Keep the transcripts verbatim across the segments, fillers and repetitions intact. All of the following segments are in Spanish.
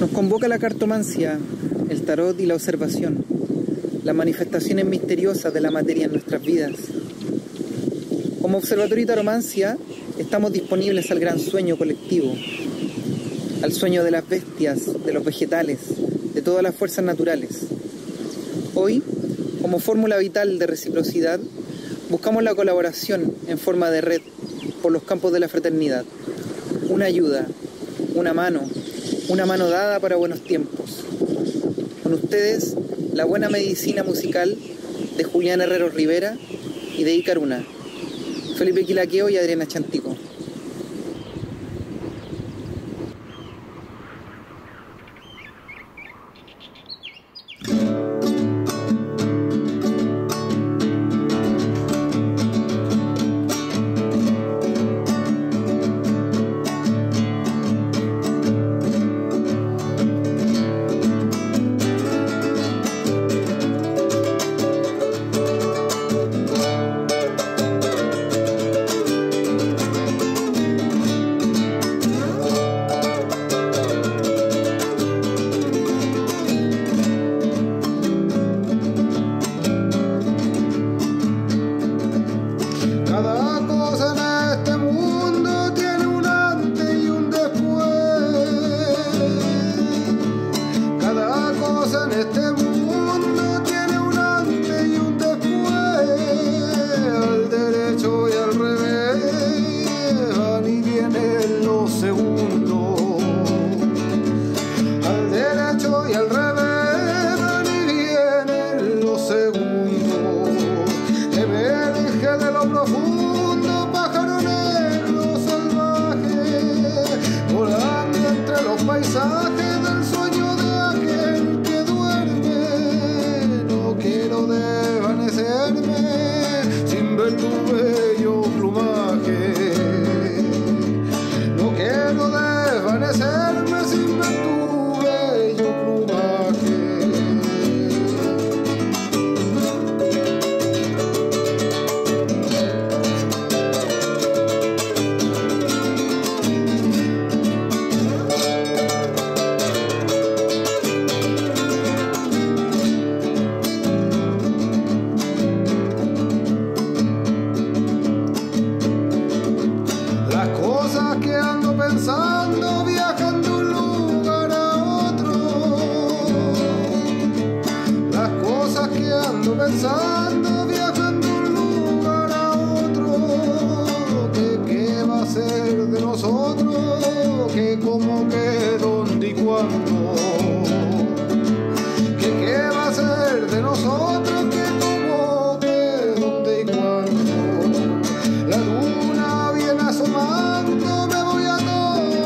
Nos convoca la cartomancia, el tarot y la observación, las manifestaciones misteriosas de la materia en nuestras vidas. Como Observatorio y Taromancia, estamos disponibles al gran sueño colectivo, al sueño de las bestias, de los vegetales, de todas las fuerzas naturales. Hoy, como fórmula vital de reciprocidad, buscamos la colaboración en forma de red por los campos de la fraternidad. Una ayuda, una mano, una mano dada para buenos tiempos. Con ustedes, la buena medicina musical de Julián Herrero Rivera y de Icaruna, Felipe Quilaqueo y Adriana Chantico. La luna viene asomando, me voy a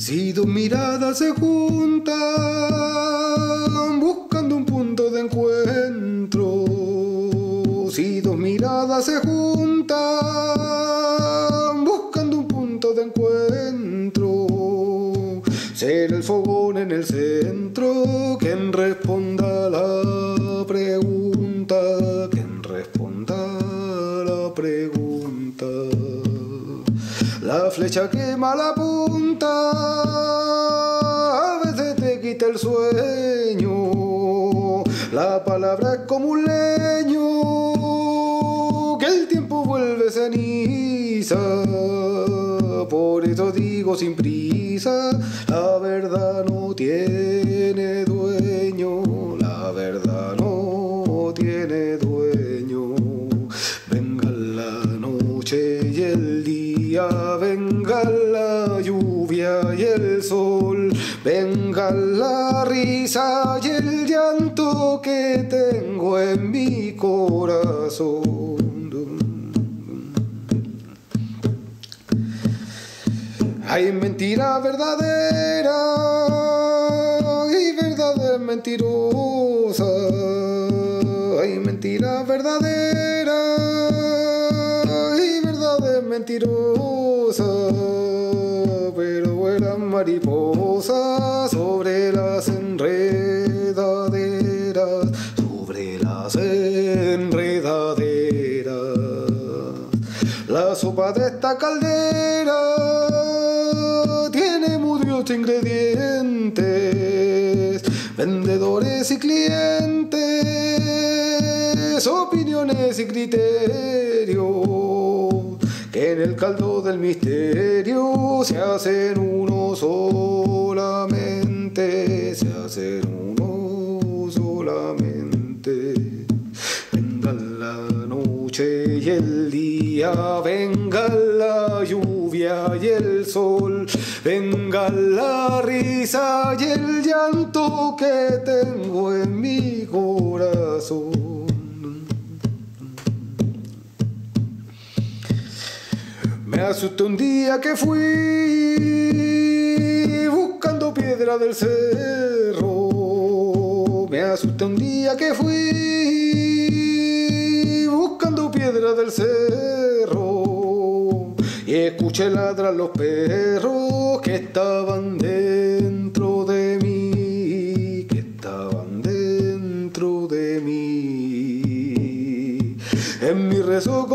Si dos miradas se juntan buscando un punto de encuentro, si dos miradas se juntan buscando un punto de encuentro, será el fogón en el centro quien responda a la pregunta, quien responda a la pregunta. La flecha quema la punta, a veces te quita el sueño. La palabra es como un leño que el tiempo vuelve ceniza. Por eso digo sin prisa, la verdad no tiene dueño, la verdad no tiene dueño. Venga la noche y el día, venga la lluvia y el sol, venga la risa y el llanto que tengo en mi corazón. Hay mentira verdadera y verdad mentirosa. Hay mentira verdadera y verdad mentirosa. Pero vuelan mariposas sobre las enredaderas, sobre las enredaderas. La sopa de esta caldera tiene muchos ingredientes, vendedores y clientes, opiniones y criterios, que en el caldo del misterio se hacen uno solamente, se hacen uno solamente. Venga la noche y el día, venga la lluvia y el sol, venga la risa y el llanto que tengo en mi corazón. Me asusté un día que fui buscando piedra del cerro. Me asusté un día que fui buscando piedra del cerro y escuché ladrar los perros que estaban dentro de mí, que estaban dentro de mí. En mi rezo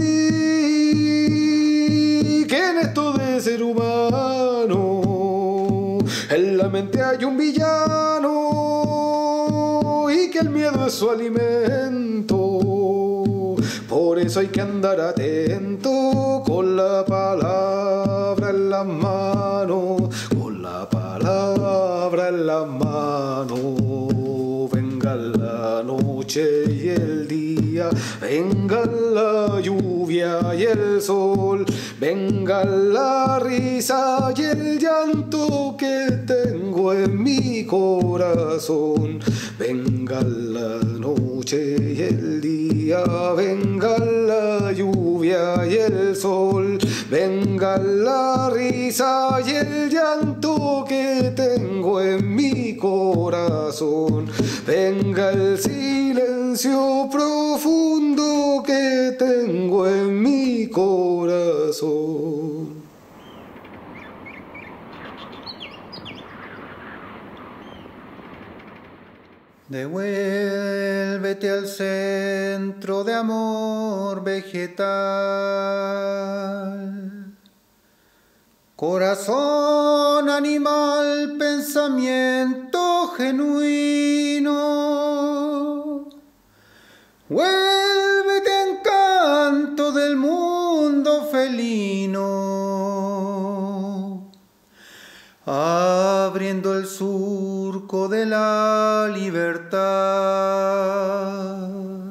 comprendí que en esto de ser humano, en la mente hay un villano y que el miedo es su alimento. Por eso hay que andar atento con la palabra en las manos, con la palabra en las manos. Venga la noche y el día, venga la lluvia y el sol, venga la risa y el llanto que tengo en mi corazón. Venga la noche y el día, venga la lluvia y el sol, venga la risa y el llanto que tengo en mi corazón. Venga el silencio profundo que tengo en mi corazón. Devuélvete al centro de amor vegetal. Corazón animal, pensamiento genuino. Vuélvete encanto del mundo felino, abriendo el surco de la libertad.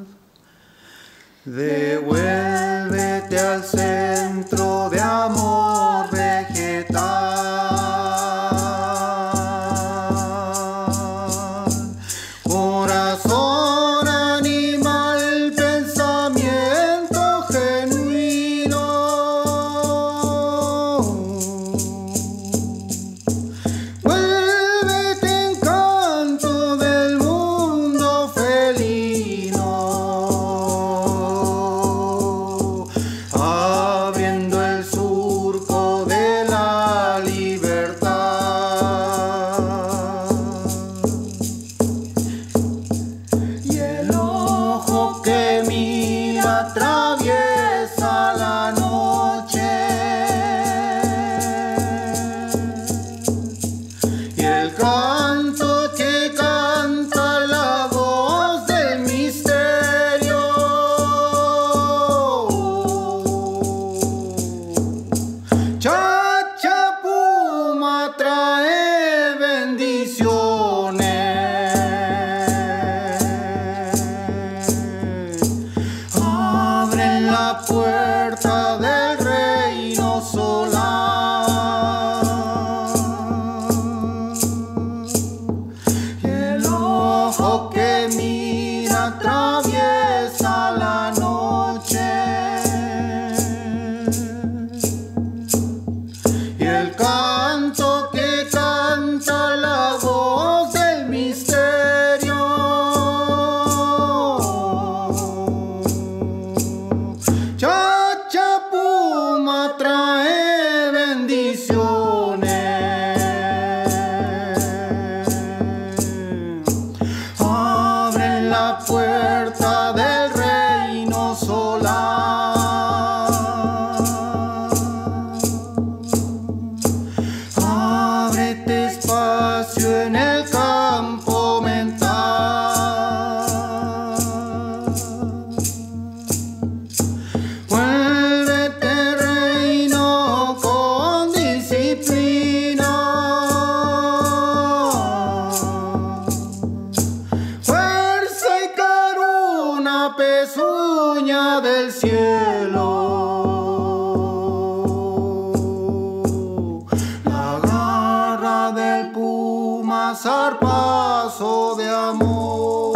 Devuélvete al centro de amor vegetal. Corazón animal, pensamiento genuino. Chacha Puma trae bendiciones. Abre la puerta del reino solar. Y el ojo que mira atraviesa la noche. Y el canto que canta la voz del misterio. Chacha Puma trae bendiciones. Abre la puerta del reino solar. Ábrete espacio en el campo mental. Vuélvete reino con disciplina. Fuerza y caruna, pezuña del cielo. La garra del puma, zarpazo de amor.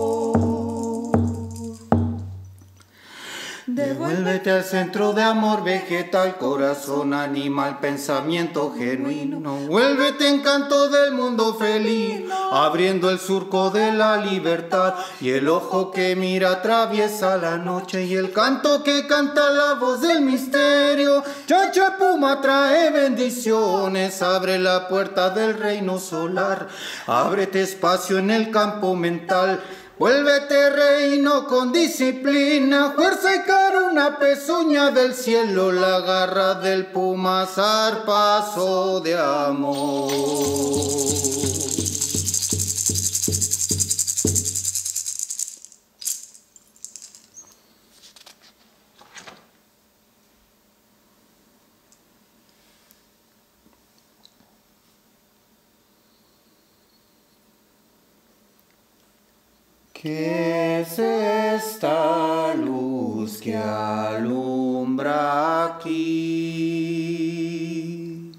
Devuélvete al centro de amor vegetal, corazón animal, pensamiento genuino. Vuélvete encanto del mundo feliz, abriendo el surco de la libertad. Y el ojo que mira atraviesa la noche, y el canto que canta la voz del misterio. Chacha Puma trae bendiciones, abre la puerta del reino solar. Ábrete espacio en el campo mental. Vuélvete reino con disciplina, fuerza y caruna, pezuña del cielo, la garra del puma, zarpazo de amor. ¿Qué es esta luz que alumbra aquí?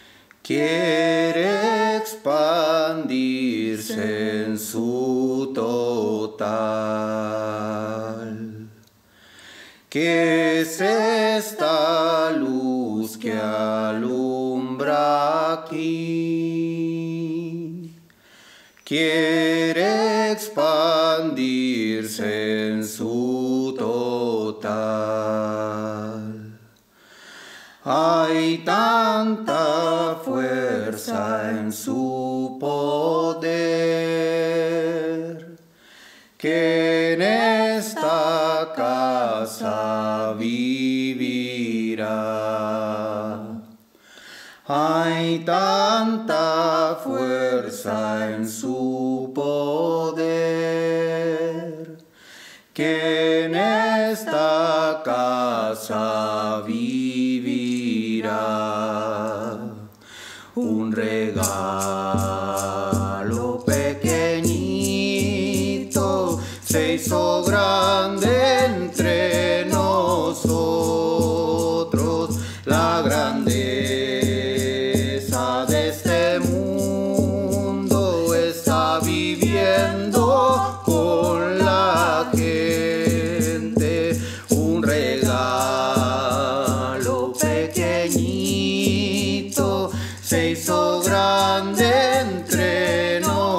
Quiere expandirse en su total. ¿Qué es esta luz que alumbra aquí? Quiere expandirse en su total. Hay tanta fuerza en su poder que en esta casa vivirá. Hay tanta fuerza en su poder que en esta casa vivirá. Un regalo pequeñito se hizo grande entre nosotros. La grandeza de este mundo está viviendo con la gente. Un regalo pequeñito se hizo grande entre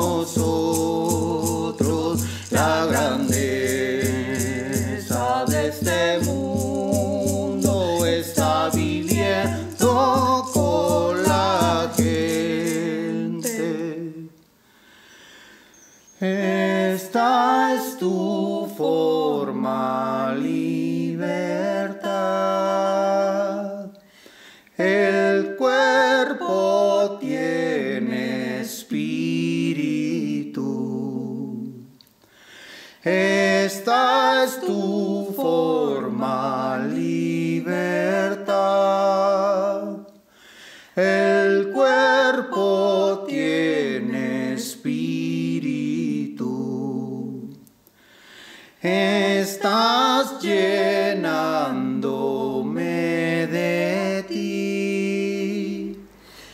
nosotros. La grandeza de este mundo está viviendo con la gente. Esta es tu forma, libertad.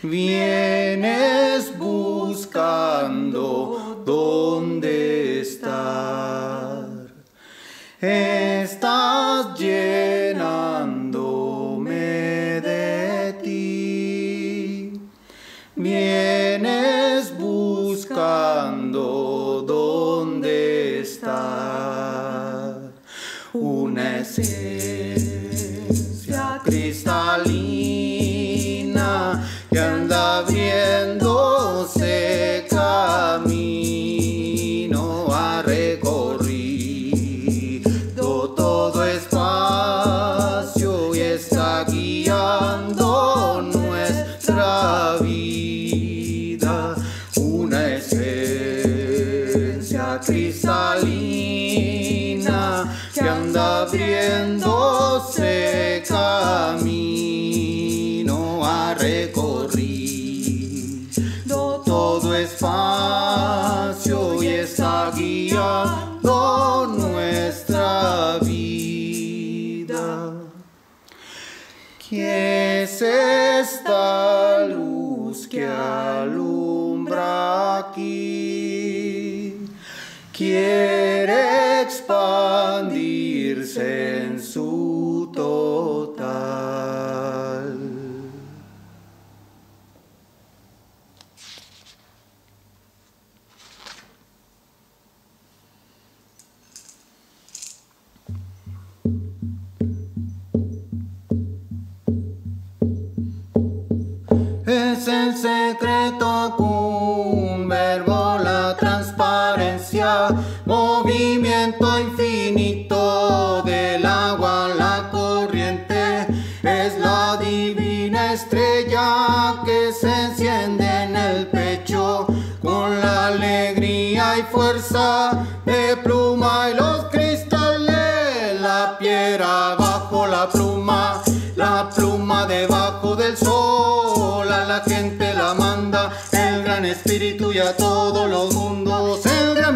vienes buscando dónde estar. Estás llenándome de ti. Vienes buscando dónde estar. Una esencia cristalina que anda abriéndose camino a recorrido todo espacio y está guiando nuestra vida. Una esencia cristalina que anda abriéndose camino a recorrido todo espacio y está guiando nuestra vida. ¿Qué es esta luz que alumbra aquí? Quiere expandirse en su total. Es el secreto un verbo, la transparencia, movimiento infinito del agua a la corriente. Es la divina estrella que se enciende en el pecho con la alegría y fuerza de pluma y los cristales. La piedra bajo la pluma, la pluma debajo del sol. A la gente la manda el gran espíritu y a todos los mundos el gran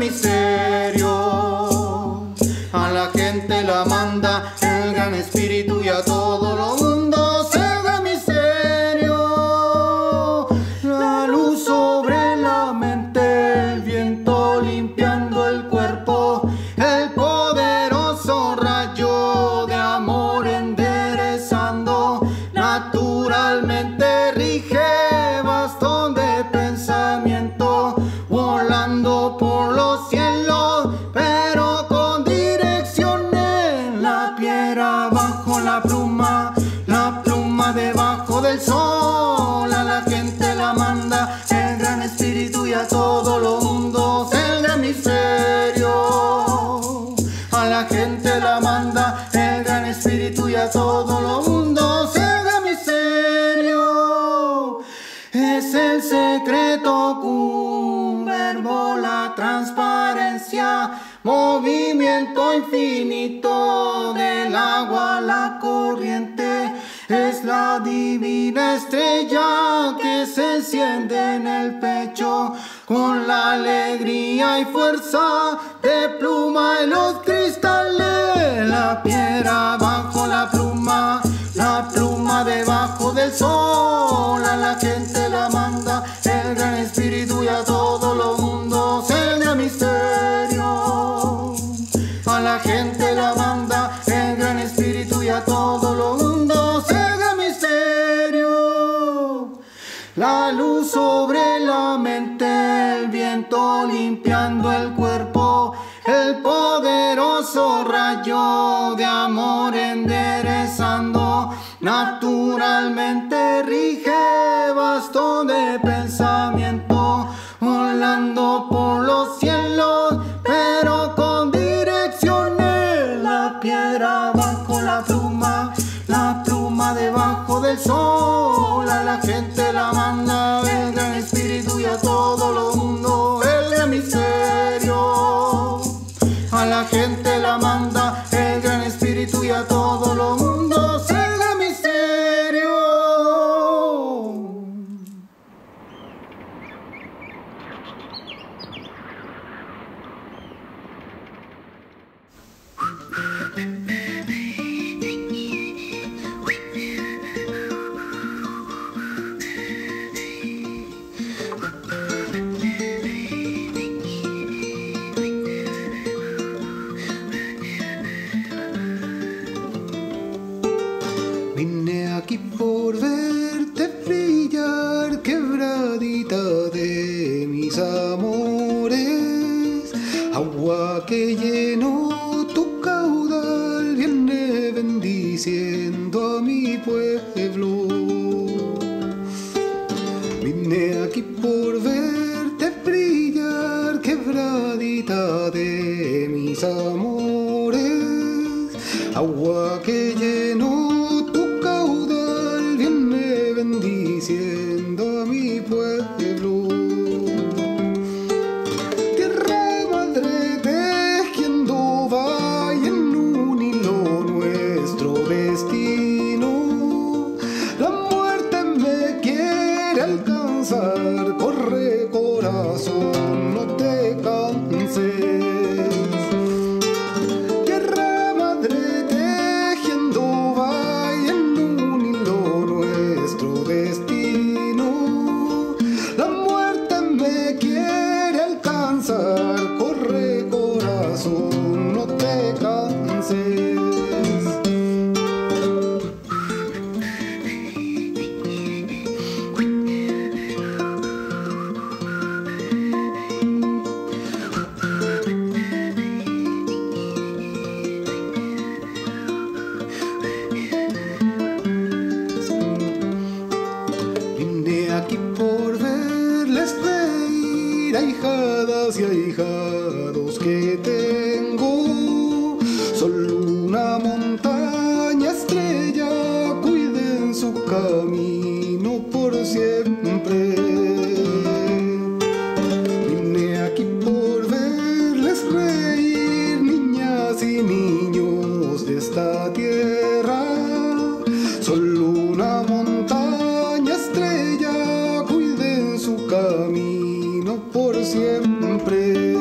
misterio. A la gente la manda el gran espíritu y a todos los mundos el gran misterio. La luz sobre la mente, el viento limpiando el cuerpo, el poderoso rayo de amor enderezando naturalmente rige bastón de pensamiento, volando por los cielos, pero con dirección en la piedra bajo la pluma, la pluma debajo del sol. A la gente la manda el gran espíritu y a todos los mundos el gran misterio. A la gente la manda el gran espíritu y a todos los mundos el gran misterio. Es el secreto un verbo, la transparencia, movimiento infinito del agua a la corriente. Es la divina estrella que se enciende en el pecho con la alegría y fuerza de pluma y los cristales. La piedra bajo la pluma, la pluma debajo del sol. A la gente la manda el gran espíritu y a todos los mundos el gran misterio. A la gente la manda el gran espíritu y a todos los mundos el gran misterio. La luz sobre la mente, el viento limpiando el cuerpo, el poderoso rayo de amor enderezando naturalmente rige bastón de pensamiento, volando por los cielos, pero con dirección en la piedra bajo la pluma, la pluma debajo del sol. A la gente la manda el gran espíritu y a todo lo mundo el gran misterio. A la gente la manda el gran espíritu y a todo lo mundo el gran misterio. verte brillar, quebradita de mis amores, agua que llenó tu caudal, viene bendiciendo a mi pueblo. Vine aquí por verte brillar, quebradita de mis amores, agua que llenó tu caudal, viene bendiciendo a mi pueblo. Tierra madre tejiendo va y en un hilo nuestro destino, la muerte me quiere alcanzar, corre corazón, no te canses. Tierra madre tejiendo va y en un hilo nuestro destino, la muerte me quiere alcanzar, corre corazón, no te canses. Aquí por verles reír, ahijadas y ahijados que tengo, solo una montaña estrella, cuiden su camino por siempre. Vine aquí por verles reír, niñas y niños de esta tierra, solo una montaña estrella, cuiden su camino por siempre.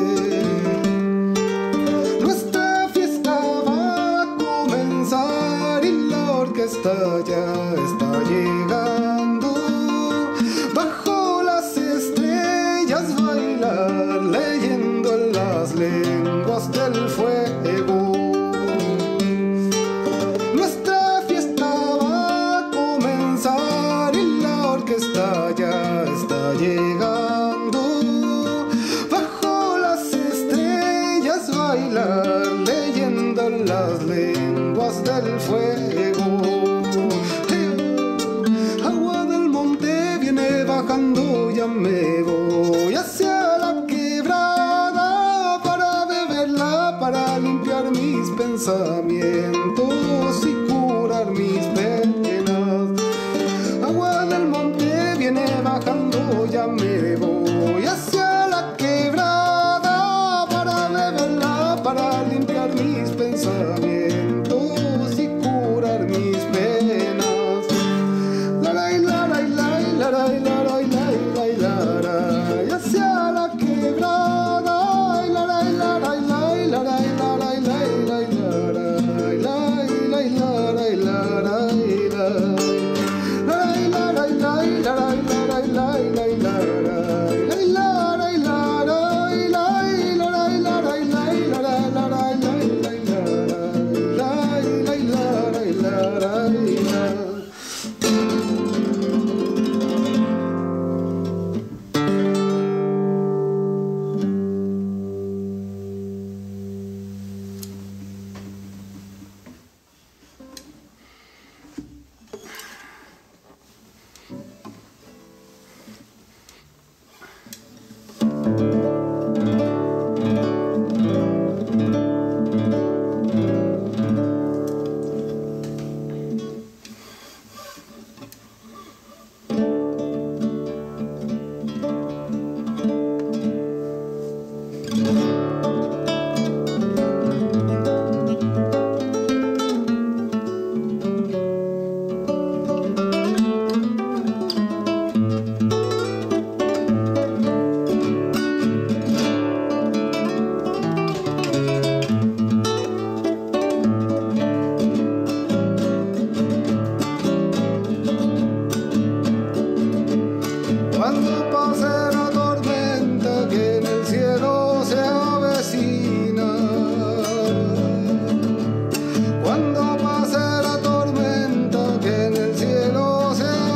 Nuestra fiesta va a comenzar y la orquesta ya está llegando, bajo las estrellas bailar, leyendo las lenguas del fuego. Nuestra fiesta va a comenzar y la orquesta ya está llegando, bajo las estrellas bailar, leyendo las lenguas del fuego. Agua del monte viene bajando, ya me voy hacia la quebrada para beberla, para limpiar mis pensamientos y curar mis penas. Agua del monte viene bajando, ya me voy hacia la quebrada para beberla, para limpiar mis pensamientos y curar mis penas. La la la la la la la la la la la la, y hacia la quebrada, la la la la la la la la la la Cuando pase la tormenta que en el cielo se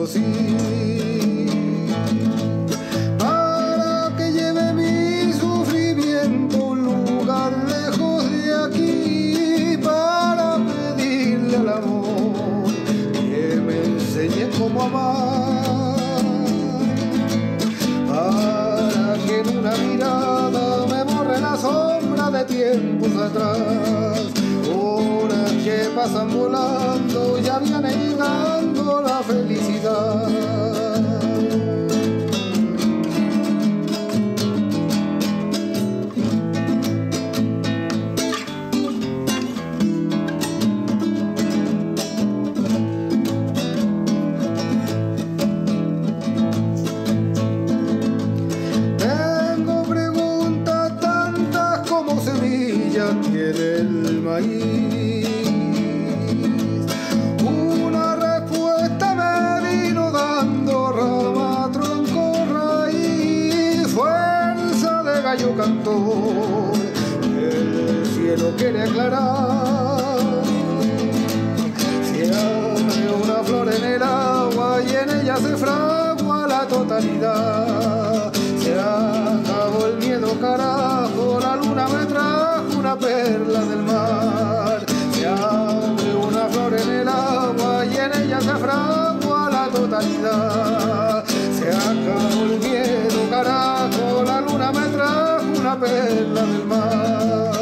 sí, para que lleve mi sufrimiento a un lugar lejos de aquí, para pedirle al amor que me enseñe cómo amar, para que en una mirada me borre la sombra de tiempos atrás. Horas que pasan volando, ya viene llegando la felicidad. Tengo preguntas tantas como semillas tiene el maíz. Una respuesta me vino dando rama, tronco, raíz, fuerza de gallo cantor, el cielo quiere aclarar. Se abre una flor en el agua y en ella se fragua la totalidad. Se acabó el miedo, carajo, la luna me trajo una perla del mar. Se abre una flor en el agua y en ella se fragua la totalidad. Se acabó el miedo, carajo, la luna me trajo una perla del mar.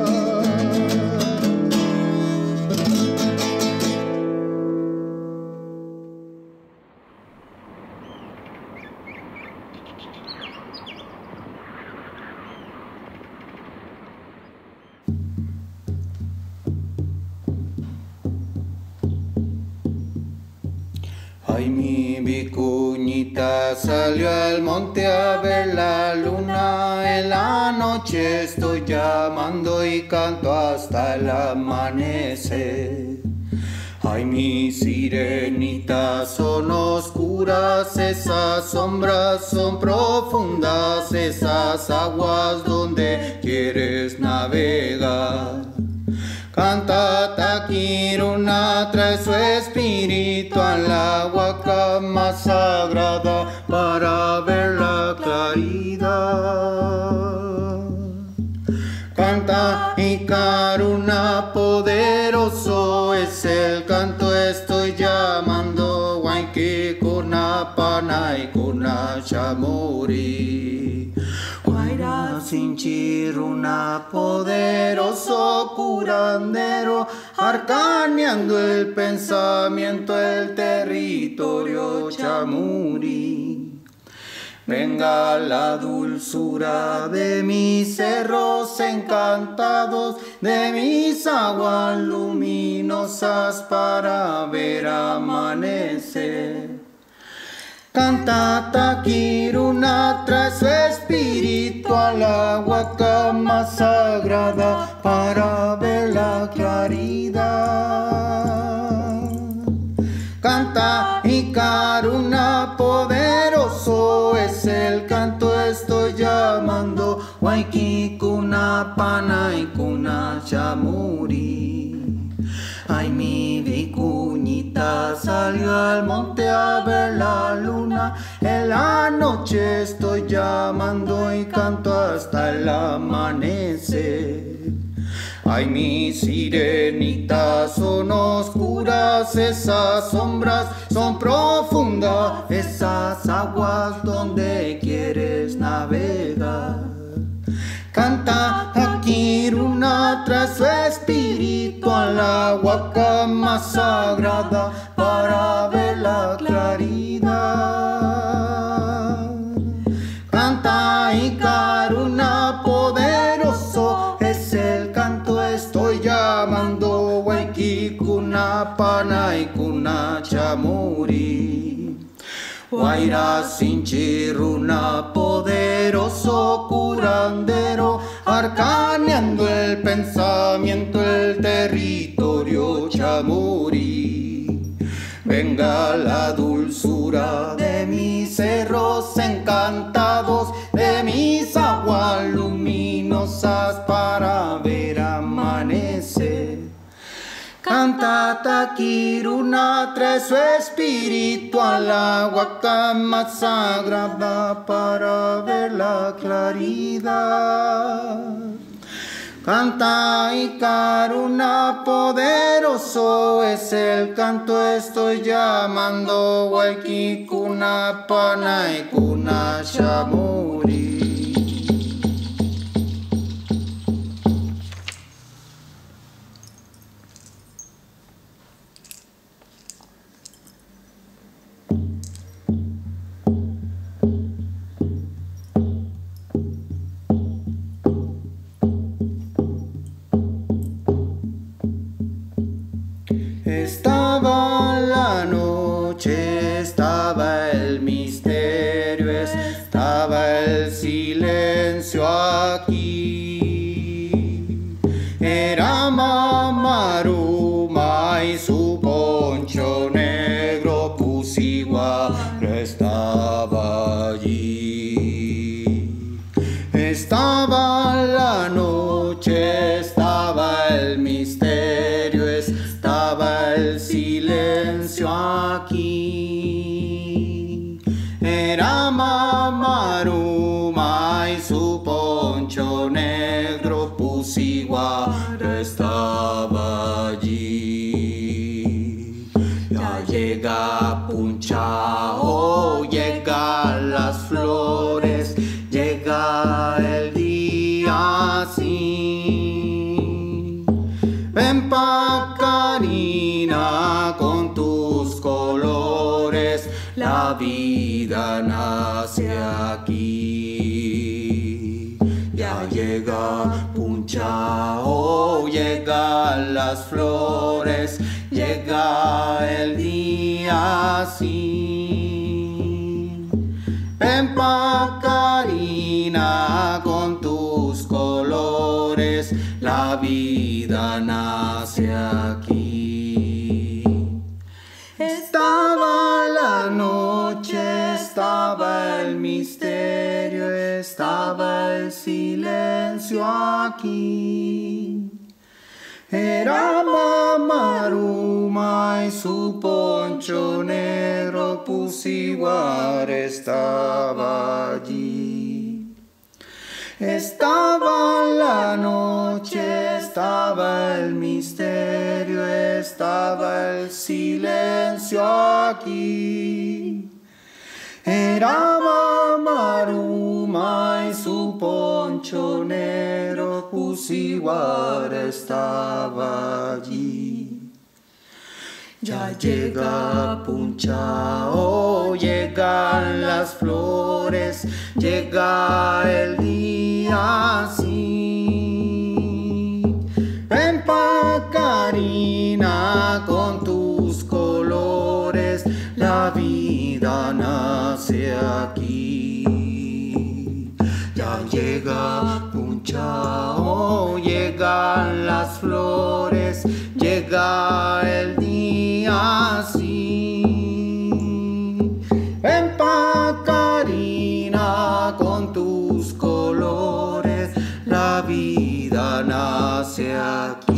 Ay, mi vicuñita salió al monte a ver la luna. En la noche estoy llamando y canto hasta el amanecer. Ay, mis sirenitas son oscuras, esas sombras son profundas, esas aguas donde quieres navegar. Canta Taquiruna, trae su espíritu al agua más sagrada para ver la claridad. Canta Icaruna, poderoso es el canto, estoy llamando Huayqui Kuna Panay Kuna Chamuri. Guaira Sinchiruna, poderoso curandero, arcaneando el pensamiento, el territorio Chamuri. Venga la dulzura de mis cerros encantados, de mis aguas luminosas para ver amanecer. Canta Taquiruna, trae su espíritu al agua más sagrada para ver la claridad. Canta Icaruna, poderoso es el canto, estoy llamando Huayqui Kuna Panay Kuna Chamuri. Ay, mi vicuñita salió al monte a ver la luna. En la noche estoy llamando y canto hasta el amanecer. Ay, mis sirenitas son oscuras, esas sombras son profundas, esas aguas donde quieres navegar. Canta Taquiruna, trae su espíritu al agua más sagrada para ver la claridad. Canta Icaruna, poderoso es el canto, estoy llamando Huayqui Kuna Panay Kuna Chamuri. Guaira Sinchiruna, poderoso curandero, arcaneando el pensamiento, el territorio Chamuri. Venga la dulzura de mis cerros encantados, de mis aguas luminosas para ver amanecer. Canta Tata Kiruna trae su espíritu al agua cama sagrada para ver la claridad. Canta y Karuna poderoso es el canto, estoy llamando Waiki Kuna Panay Kuna Shamuri. Estaba la noche, estaba el misterio, estaba el silencio aquí. Era Mamaruma y su poncho negro, Pusiguara estaba allí. Estaba la noche, estaba el misterio, estaba el silencio aquí. Era Mamaruma y su poncho negro, Pusiguara estaba allí. Ya llega Punchao, llegan las flores, llega el día sí. Ven pa' Karina con tus colores, la vida nace aquí. Ya llega Punchao, llegan las flores, llega el día sí. Ven pa' Karina con tus colores, la vida nace aquí. Estaba la noche, estaba el misterio, estaba el silencio aquí. Era Mamaruma y su poncho negro, Pusiguara estaba allí. Estaba la noche, estaba el misterio, estaba el silencio aquí. Era Mamaruma y su poncho negro, Pusiguara estaba allí. Ya llega Punchao, llegan las flores, llega el día sí. Ven pa' Karina con tus colores, la vida nace aquí. Ya llega Punchao, llegan las flores, llega el día sí. Ven pa' Karina con tus colores, la vida nace aquí.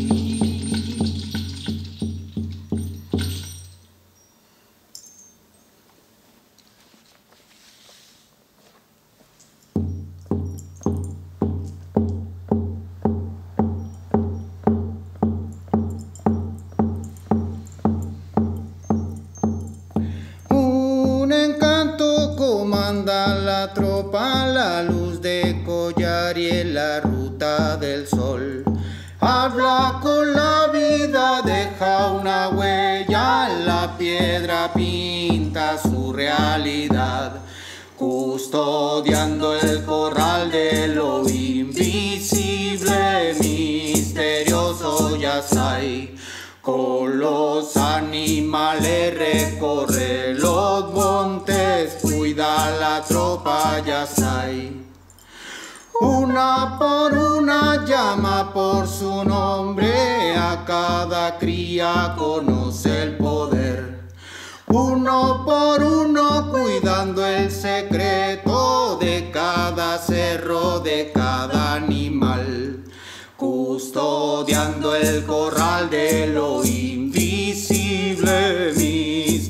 La tropa, la luz de collar y en la ruta del sol. Habla con la vida, deja una huella en la piedra, pinta su realidad. Custodiando el corral de lo invisible, misterioso Yasai. Con los animales recorre los montes, cuida la tropa Yasai. Una por una llama por su nombre, a cada cría conoce el poder. Uno por uno cuidando el secreto de cada cerro, de cada animal. Custodiando el corral de lo invisible,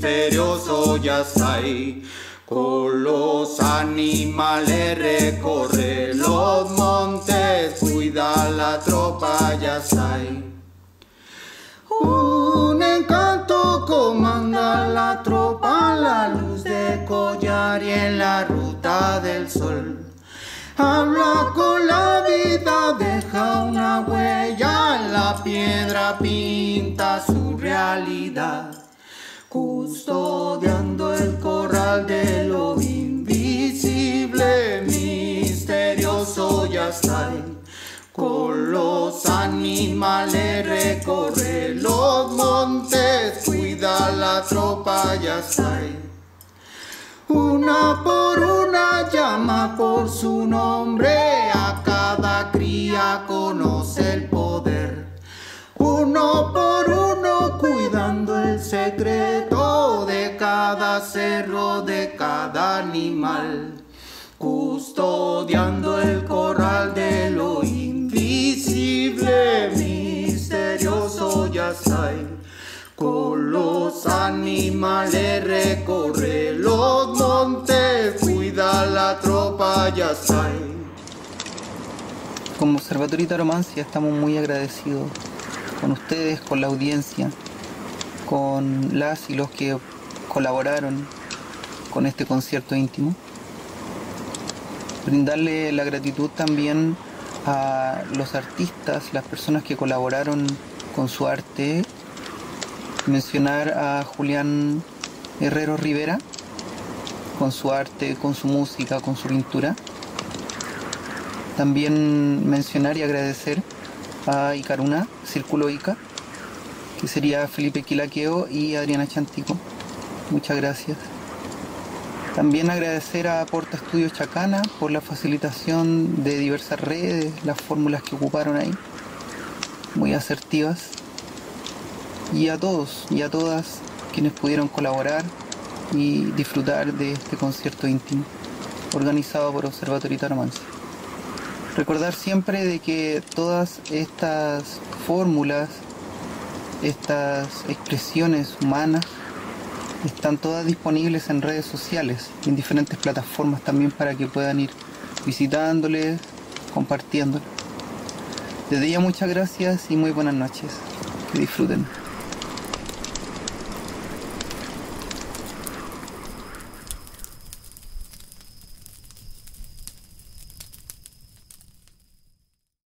misterioso Yasai. Con los animales recorre los montes, cuida la tropa Yasai. Un encanto comanda la tropa, la luz de collar y en la ruta del sol. Habla con la vida, deja una huella, en la piedra pinta su realidad. Custodiando el corral de lo invisible, misterioso Yasai. Con los animales recorre los montes, cuida la tropa Yasai. Una por una llama por su nombre, a cada cría conoce el poder. Uno por uno cuidando el secreto de cada cerro, de cada animal. Custodiando el corral de lo invisible, misterioso Yasai. Con los animales recorre los montes, cuida la tropa Yasai. Como Observatorio Taromancia estamos muy agradecidos con ustedes, con la audiencia, con las y los que colaboraron con este concierto íntimo. Brindarle la gratitud también a los artistas, las personas que colaboraron con su arte. Mencionar a Julián Herrero Rivera, con su arte, con su música, con su pintura. También mencionar y agradecer a Icaruna, Círculo Ica, que sería Felipe Quilaqueo y Adriana Chantico. Muchas gracias. También agradecer a Porta Estudios Chacana por la facilitación de diversas redes, las fórmulas que ocuparon ahí, muy asertivas. Y a todos y a todas quienes pudieron colaborar y disfrutar de este concierto íntimo organizado por Observatorio Taromancia. Recordar siempre de que todas estas fórmulas, estas expresiones humanas, están todas disponibles en redes sociales y en diferentes plataformas también para que puedan ir visitándoles, compartiéndoles. Desde ya muchas gracias y muy buenas noches. Que disfruten.